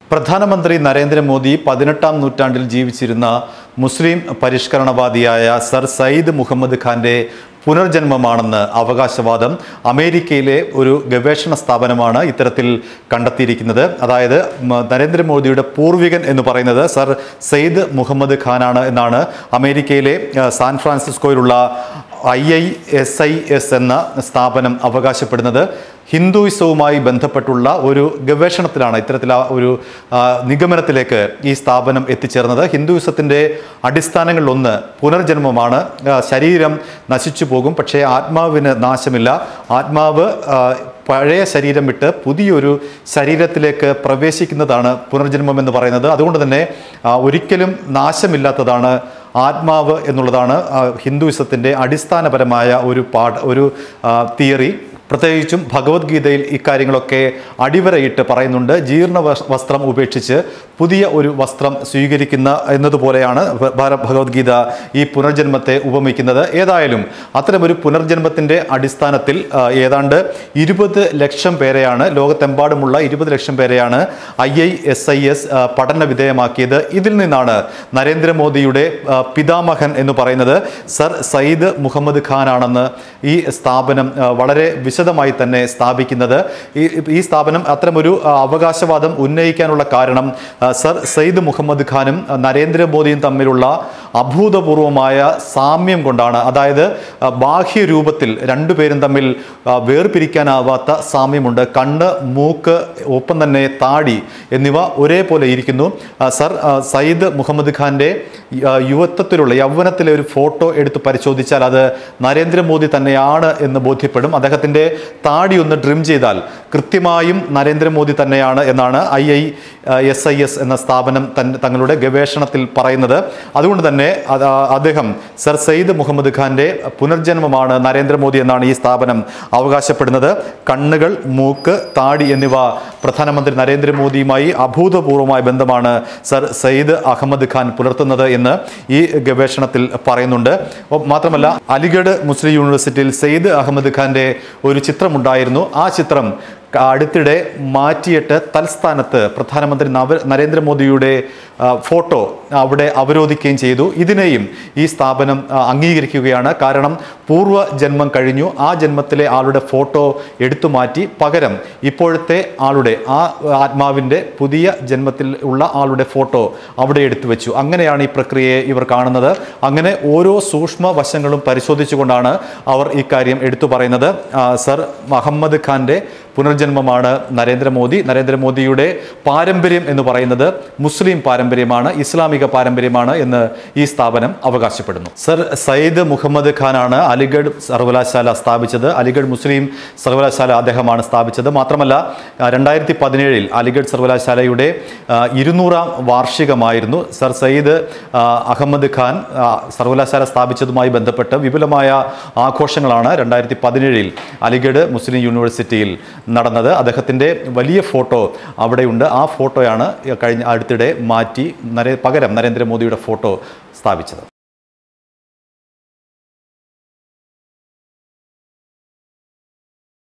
പ്രധാനമന്ത്രി നരേന്ദ്രമോദി 18ാം നൂറ്റാണ്ടിൽ ജീവിച്ചിരുന്ന മുസ്ലിം പരിഷ്കരണവാദിയായ സർ സയ്യിദ് മുഹമ്മദ് ഖാന്റെ പുനർജന്മമാണെന്ന് അവകാശവാദം അമേരിക്കയിലെ ഒരു ഗവേഷണ സ്ഥാപനമാണ് ഇത്തരത്തിൽ കണ്ടെത്തിയിരിക്കുന്നത്. അതായത് നരേന്ദ്രമോദിയുടെ പൂർവികൻ എന്ന് പറയുന്നത് സർ സയ്യിദ് മുഹമ്മദ് ഖാനാണ് എന്നാണ് അമേരിക്കയിലെ സാൻ ഫ്രാൻസിസ്കോയിലുള്ള IISIS എന്ന സ്ഥാപനം അവകാശപ്പെടുന്നത്. ഹിന്ദുയിസവുമായി ബന്ധപ്പെട്ടുള്ള ഒരു ഗവേഷണത്തിലാണ് ഇത്തരത്തിൽ ഒരു നിഗമനത്തിലേക്ക് ഈ സ്ഥാപനം എത്തിച്ചേർന്നത്. ഹിന്ദുയിസത്തിൻ്റെ അടിസ്ഥാനങ്ങളിലൊന്ന് പുനർജന്മമാണ്. ശരീരം നശിച്ചു പോകും, പക്ഷേ ആത്മാവിന് നാശമില്ല. ആത്മാവ് പഴയ ശരീരം വിട്ട് പുതിയൊരു ശരീരത്തിലേക്ക് പ്രവേശിക്കുന്നതാണ് പുനർജന്മം എന്ന് പറയുന്നത്. അതുകൊണ്ട് തന്നെ ഒരിക്കലും നാശമില്ലാത്തതാണ് ആത്മാവ് എന്നുള്ളതാണ് ഹിന്ദുയിസത്തിൻ്റെ അടിസ്ഥാനപരമായ ഒരു തിയറി. പ്രത്യേകിച്ചും ഭഗവത്ഗീതയിൽ ഇക്കാര്യങ്ങളൊക്കെ അടിവരയിട്ട് പറയുന്നുണ്ട്. ജീർണ വസ്ത്രം ഉപേക്ഷിച്ച് പുതിയ ഒരു വസ്ത്രം സ്വീകരിക്കുന്ന എന്നതുപോലെയാണ് ഭഗവത്ഗീത ഈ പുനർജന്മത്തെ ഉപമിക്കുന്നത്. ഏതായാലും അത്തരമൊരു പുനർജന്മത്തിൻ്റെ അടിസ്ഥാനത്തിൽ ഏതാണ്ട് 20 ലക്ഷം പേരെയാണ്, ലോകത്തെമ്പാടുമുള്ള 20 ലക്ഷം പേരെയാണ് IISIS പഠന വിധേയമാക്കിയത്. ഇതിൽ നിന്നാണ് നരേന്ദ്രമോദിയുടെ പിതാമഹൻ എന്ന് പറയുന്നത് സർ സയ്യിദ് മുഹമ്മദ് ഖാൻ ആണെന്ന് ഈ സ്ഥാപനം വളരെ വിശദമായി തന്നെ സ്ഥാപിക്കുന്നത്. ഈ സ്ഥാപനം അത്തരമൊരു അവകാശവാദം ഉന്നയിക്കാനുള്ള കാരണം സർ സയ്യിദ് മുഹമ്മദ് ഖാനും നരേന്ദ്രമോദിയും തമ്മിലുള്ള അഭൂതപൂർവമായ സാമ്യം കൊണ്ടാണ്. അതായത് ബാഹ്യ രൂപത്തിൽ രണ്ടുപേരും തമ്മിൽ വേർപിരിക്കാനാവാത്ത സാമ്യമുണ്ട്. കണ്ണ്, മൂക്ക്, ഒപ്പം തന്നെ താടി എന്നിവ ഒരേപോലെ ഇരിക്കുന്നു. സർ സയ്യിദ് മുഹമ്മദ് ഖാന്റെ യൗവനത്തിലെ ഒരു ഫോട്ടോ എടുത്ത് പരിശോധിച്ചാൽ അത് നരേന്ദ്രമോദി തന്നെയാണ് എന്ന് ബോധ്യപ്പെടും. അദ്ദേഹത്തിൻ്റെ താടി ഒന്ന് ട്രിം ചെയ്താൽ കൃത്യമായും നരേന്ദ്രമോദി തന്നെയാണ് എന്നാണ് IISIS എന്ന സ്ഥാപനം തങ്ങളുടെ ഗവേഷണത്തിൽ പറയുന്നത്. അതുകൊണ്ട് തന്നെ അദ്ദേഹം സർ സയ്യിദ് മുഹമ്മദ് ഖാന്റെ പുനർജന്മമാണ് നരേന്ദ്രമോദി എന്നാണ് ഈ സ്ഥാപനം അവകാശപ്പെടുന്നത്. കണ്ണുകൾ, മൂക്ക്, താടി എന്നിവ പ്രധാനമന്ത്രി നരേന്ദ്രമോദിയുമായി അഭൂതപൂർവമായ ബന്ധമാണ് സർ സയ്യിദ് അഹമ്മദ് ഖാൻ പുലർത്തുന്നത് എന്ന് ഈ ഗവേഷണത്തിൽ പറയുന്നുണ്ട്. മാത്രമല്ല, അലിഗഡ് മുസ്ലിം യൂണിവേഴ്സിറ്റിയിൽ സയ്യിദ് അഹമ്മദ് ഖാന്റെ ഒരു ചിത്രമുണ്ടായിരുന്നു. ആ ചിത്രം അടുത്തിടെ മാറ്റിയിട്ട് തൽസ്ഥാനത്ത് പ്രധാനമന്ത്രി നരേന്ദ്രമോദിയുടെ ഫോട്ടോ അവിടെ അവരോധിക്കുകയും ചെയ്തു. ഇതിനെയും ഈ സ്ഥാപനം അംഗീകരിക്കുകയാണ്. കാരണം പൂർവ്വജന്മം കഴിഞ്ഞു, ആ ജന്മത്തിലെ ആളുടെ ഫോട്ടോ എടുത്തു മാറ്റി പകരം ഇപ്പോഴത്തെ ആളുടെ ആത്മാവിൻ്റെ പുതിയ ജന്മത്തിൽ ഉള്ള ആളുടെ ഫോട്ടോ അവിടെ എടുത്തു വെച്ചു. അങ്ങനെയാണ് ഈ പ്രക്രിയയെ ഇവർ കാണുന്നത്. അങ്ങനെ ഓരോ സൂക്ഷ്മ വശങ്ങളും പരിശോധിച്ചുകൊണ്ടാണ് അവർ ഇക്കാര്യം എടുത്തു പറയുന്നത്. സർ മുഹമ്മദ് ഖാന്റെ പുനർജന്മമാണ് നരേന്ദ്രമോദിയുടെ പാരമ്പര്യം എന്ന് പറയുന്നത് മുസ്ലിം പാരമ്പര്യമാണ്, ഇസ്ലാമിക പാരമ്പര്യമാണ് എന്ന് ഈ സ്ഥാപനം അവകാശപ്പെടുന്നു. സർ സയ്യിദ് മുഹമ്മദ് ഖാനാണ് അലിഗഡ് സർവകലാശാല സ്ഥാപിച്ചത്. അലിഗഡ് മുസ്ലിം സർവകലാശാല അദ്ദേഹമാണ് സ്ഥാപിച്ചത്. മാത്രമല്ല 2017 അലിഗഡ് സർവകലാശാലയുടെ 200ാം വാർഷികമായിരുന്നു. സർ സയ്യിദ് അഹമ്മദ് ഖാൻ സർവകലാശാല സ്ഥാപിച്ചതുമായി ബന്ധപ്പെട്ട് വിപുലമായ ആഘോഷങ്ങളാണ് 2017 അലിഗഡ് മുസ്ലിം യൂണിവേഴ്സിറ്റിയിൽ നടന്നത്. അദ്ദേഹത്തിൻ്റെ വലിയ ഫോട്ടോ അവിടെയുണ്ട്. ആ ഫോട്ടോയാണ് അടുത്തിടെ മാറ്റി പകരം നരേന്ദ്രമോദിയുടെ ഫോട്ടോ സ്ഥാപിച്ചത്.